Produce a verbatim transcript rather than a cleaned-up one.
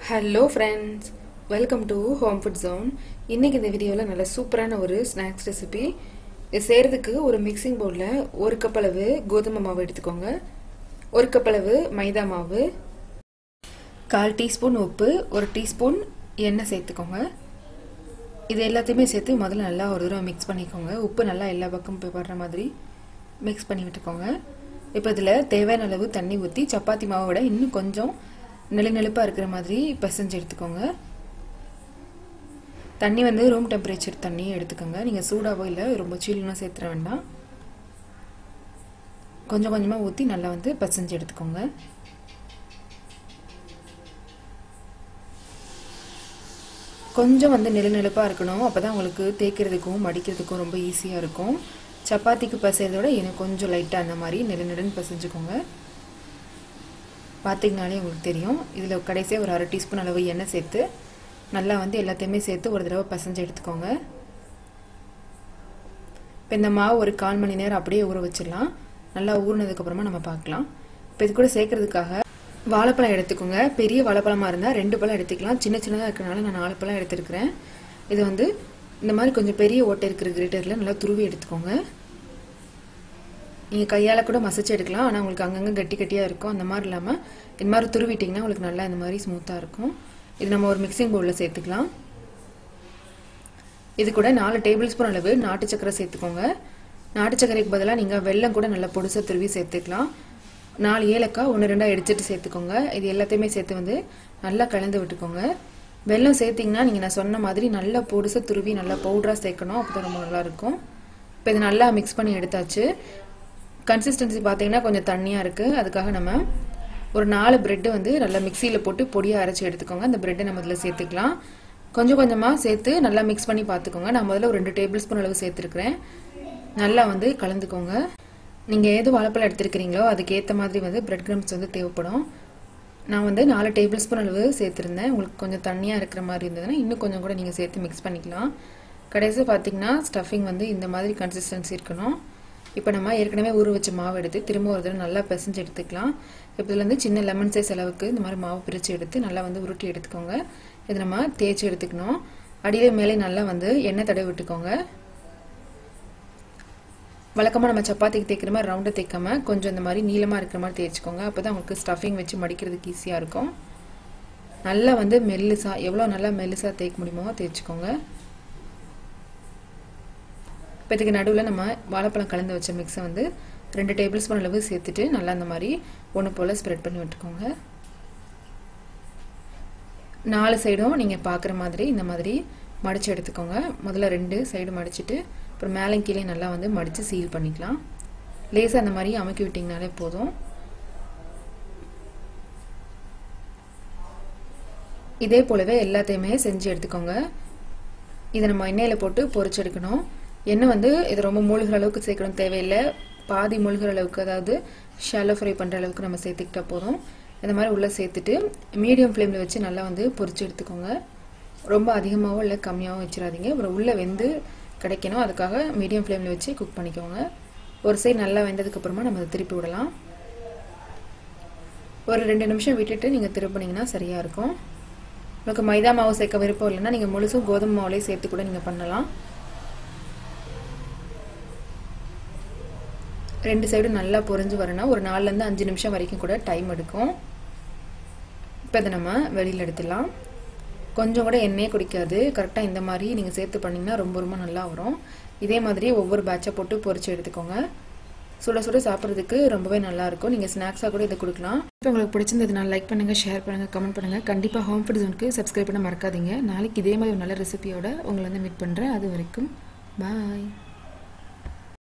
Hello friends, welcome to Home Food Zone. இன்னைக்கு இந்த வீடியோல நல்ல சூப்பரான ஒரு ஸ்நாக்ஸ் ரெசிபி. இது செய்யிறதுக்கு ஒரு மிக்சிங் பவுல்ல ஒரு கப் அளவு கோதுமை மாவு எடுத்துக்கோங்க. ஒரு கப் அளவு மைதா மாவு, கால் டீஸ்பூன் உப்பு, ஒரு டீஸ்பூன் எண்ணெய் சேர்த்துக்கோங்க. இது எல்லாத்தையுமே சேர்த்து முதல்ல நல்லா ஒரு தடவை மிக்ஸ் பண்ணிக்கோங்க. உப்பு நல்லா எல்லா பக்கமும் போய் படுற மாதிரி மிக்ஸ் பண்ணி விட்டுக்கோங்க. இப்போ இதில் தேவையான அளவு தண்ணி ஊற்றி சப்பாத்தி மாவை விட இன்னும் கொஞ்சம் நெளி நெளிப்பாக இருக்கிற மாதிரி பிசைஞ்சு எடுத்துக்கோங்க. தண்ணி வந்து ரூம் டெம்பரேச்சர் தண்ணி எடுத்துக்கோங்க. நீங்கள் சூடாவோ இல்லை ரொம்ப சில்லுனா சேர்த்துற வேண்டாம். கொஞ்சம் கொஞ்சமாக ஊற்றி நல்லா வந்து பிசைஞ்சு எடுத்துக்கோங்க. கொஞ்சம் வந்து நெளி நெளிப்பாக இருக்கணும். அப்போ தான் உங்களுக்கு தேய்க்கிறதுக்கும் மடிக்கிறதுக்கும் ரொம்ப ஈஸியாக இருக்கும். சப்பாத்திக்கு பிசைறதோட இன்னும் கொஞ்சம் லைட்டாக அந்த மாதிரி நெளி நெடுன்னு பிசைஞ்சுக்கோங்க. பார்த்திங்கனாலே உங்களுக்கு தெரியும். இதில் கடைசியாக ஒரு அரை டீஸ்பூன் அளவு எண்ணெய் சேர்த்து நல்லா வந்து எல்லாத்தையுமே சேர்த்து ஒரு தடவை பசைஞ்சு எடுத்துக்கோங்க. இப்போ இந்த மாவு ஒரு கால் மணி நேரம் அப்படியே ஊற வச்சிடலாம். நல்லா ஊறினதுக்கப்புறமா நம்ம பார்க்கலாம். இப்போ இது கூட சேர்க்கறதுக்காக வாழைப்பழம் எடுத்துக்கோங்க. பெரிய வாழைப்பழமாக இருந்தால் ரெண்டு பழம் எடுத்துக்கலாம். சின்ன சின்னதாக இருக்கிறனால நான் நாலு பழம் எடுத்துருக்கிறேன். இது வந்து இந்த மாதிரி கொஞ்சம் பெரிய ஓட்டை இருக்கிற கிரேட்டரில் நல்லா துருவி எடுத்துக்கோங்க. நீங்கள் கையால் கூட மசிச்சு எடுக்கலாம். ஆனால் உங்களுக்கு அங்கங்கே கட்டி கட்டியாக இருக்கும். அந்த மாதிரி இல்லாமல் இந்த மாதிரி துருவிட்டிங்கன்னா உங்களுக்கு நல்லா இந்த மாதிரி ஸ்மூத்தாக இருக்கும். இது நம்ம ஒரு மிக்சிங் பவுலில் சேர்த்துக்கலாம். இது கூட நாலு டேபிள் ஸ்பூன் அளவு நாட்டு சக்கரை சேர்த்துக்கோங்க. நாட்டு சக்கரைக்கு பதிலாக நீங்கள் வெல்லம் கூட நல்லா பொடிசாக துருவி சேர்த்துக்கலாம். நாலு ஏலக்காய் ஒன்று ரெண்டாக எடுத்துட்டு சேர்த்துக்கோங்க. இது எல்லாத்தையுமே சேர்த்து வந்து நல்லா கலந்து விட்டுக்கோங்க. வெல்லம் சேர்த்திங்கன்னா நீங்கள் நான் சொன்ன மாதிரி நல்லா பொடிசாக துருவி நல்லா பவுடராக சேர்க்கணும். அப்போ தான் ரொம்ப நல்லாயிருக்கும். இப்போ இது நல்லா மிக்ஸ் பண்ணி எடுத்தாச்சு. கன்சிஸ்டன்சி பார்த்தீங்கன்னா கொஞ்சம் தண்ணியாக இருக்குது. அதுக்காக நம்ம ஒரு நாலு ப்ரெட்டு வந்து நல்லா மிக்சியில் போட்டு பொடியாக அரைச்சி எடுத்துக்கோங்க. அந்த ப்ரெட்டை நம்ம இதில் சேர்த்துக்கலாம். கொஞ்சம் கொஞ்சமாக சேர்த்து நல்லா மிக்ஸ் பண்ணி பார்த்துக்கோங்க. நான் முதல்ல ஒரு ரெண்டு டேபிள் ஸ்பூன் அளவு சேர்த்துருக்குறேன். நல்லா வந்து கலந்துக்கோங்க. நீங்கள் ஏது வாழைப்பழம் எடுத்துருக்கிறீங்களோ அதுக்கேற்ற மாதிரி வந்து ப்ரெட் க்ரம்ஸ் வந்து தேவைப்படும். நான் வந்து நாலு டேபிள் ஸ்பூன் அளவு சேர்த்துருந்தேன். உங்களுக்கு கொஞ்சம் தண்ணியாக இருக்கிற மாதிரி இருந்ததுன்னா இன்னும் கொஞ்சம் கூட நீங்கள் சேர்த்து மிக்ஸ் பண்ணிக்கலாம். கடைசியாக பார்த்தீங்கன்னா ஸ்டஃபிங் வந்து இந்த மாதிரி கன்சிஸ்டன்சி இருக்கணும். இப்போ நம்ம ஏற்கனவே ஊற வச்ச மாவு எடுத்து திரும்ப ஒரு தடவை நல்லா பிசைஞ்சு எடுத்துக்கலாம். இப்போ இதில் வந்து சின்ன லெமன் சைஸ் அளவுக்கு இந்த மாதிரி மாவு பிரித்து எடுத்து நல்லா வந்து உருட்டி எடுத்துக்கோங்க. இது நம்ம தேய்ச்சி எடுத்துக்கணும். அடியிலே மேலே நல்லா வந்து எண்ணெய் தடவி விட்டுக்கோங்க. வழக்கமாக நம்ம சப்பாத்திக்கு தேய்க்கிற மாதிரி ரவுண்டை தேய்க்காமல் கொஞ்சம் இந்த மாதிரி நீளமாக இருக்கிற மாதிரி தேய்ச்சிக்கோங்க. அப்போ தான் உங்களுக்கு ஸ்டஃபிங் வச்சு மடிக்கிறதுக்கு ஈஸியாக இருக்கும். நல்லா வந்து மெல்லுசாக எவ்வளோ நல்லா மெல்லுசாக தேய்க்க முடியுமோ தேய்ச்சிக்கோங்க. இப்போ இதுக்கு நடுவில் நம்ம வாழைப்பழம் கலந்து வச்ச மிக்ஸை வந்து ரெண்டு டேபிள் ஸ்பூன் அளவு சேர்த்துட்டு நல்லா இந்த மாதிரி ஒன்று போல் ஸ்ப்ரெட் பண்ணி விட்டுக்கோங்க. நாலு சைடும் நீங்கள் பார்க்குற மாதிரி இந்த மாதிரி மடித்து எடுத்துக்கோங்க. முதல்ல ரெண்டு சைடு மடிச்சுட்டு அப்புறம் மேலே கீழே நல்லா வந்து மடித்து சீல் பண்ணிக்கலாம். லேசாக அந்த மாதிரி அமுக்கி விட்டிங்கனாலே போதும். இதே போலவே எல்லாத்தையுமே செஞ்சு எடுத்துக்கோங்க. இதை நம்ம எண்ணெயில் போட்டு பொரிச்சு எடுக்கணும். எண்ணெய் வந்து இது ரொம்ப மூழ்கிற அளவுக்கு சேர்க்கணும் தேவையில்லை. பாதி மூழ்கிற அளவுக்கு, அதாவது ஷாலோ ஃப்ரை பண்ணுற அளவுக்கு நம்ம சேர்த்துக்கிட்டா போதும். இந்த மாதிரி உள்ளே சேர்த்துட்டு மீடியம் ஃப்ளேமில் வச்சு நல்லா வந்து பொரிச்சு எடுத்துக்கோங்க. ரொம்ப அதிகமாகவும் இல்லை கம்மியாகவும் வச்சிடாதீங்க. அப்புறம் உள்ளே வெந்து கிடைக்கணும். அதுக்காக மீடியம் ஃப்ளேமில் வச்சு குக் பண்ணிக்கோங்க. ஒரு சைடு நல்லா வெந்ததுக்கப்புறமா நம்ம அதை திருப்பி விடலாம். ஒரு ரெண்டு நிமிஷம் விட்டுட்டு நீங்கள் திருப்பினீங்கன்னா சரியாக இருக்கும். உங்களுக்கு மைதா மாவு சேர்க்க விருப்பம் இல்லைன்னா நீங்கள் முழுசும் கோதுமை மாவுலேயே சேர்த்து கூட நீங்கள் பண்ணலாம். ரெண்டு சைடும் நல்லா பொரிஞ்சு வரணும். ஒரு நாலுலேருந்து அஞ்சு நிமிஷம் வரைக்கும் கூட டைம் எடுக்கும். இப்போ இதை நம்ம வெளியில் எடுத்துடலாம். கொஞ்சம் கூட எண்ணெயே குடிக்காது. கரெக்டாக இந்த மாதிரி நீங்கள் சேர்த்து பண்ணிங்கன்னா ரொம்ப ரொம்ப நல்லா வரும். இதே மாதிரி ஒவ்வொரு பேட்சை போட்டு பொரிச்சு எடுத்துக்கோங்க. சுட சுட சாப்பிட்றதுக்கு ரொம்பவே நல்லாயிருக்கும். நீங்கள் ஸ்நாக்ஸாக கூட இதை கொடுக்கலாம். இப்போ உங்களுக்கு பிடிச்சிருந்ததுனா லைக் பண்ணுங்கள், ஷேர் பண்ணுங்கள், கமெண்ட் பண்ணுங்கள். கண்டிப்பாக ஹோம் ஃபுட் ஜோனுக்கு சப்ஸ்கிரைப் பண்ண மறக்காதீங்க. நாளைக்கு இதே மாதிரி ஒரு நல்ல ரெசிபியோட உங்களை வந்து மீட் பண்ணுறேன். அது வரைக்கும் பாய்.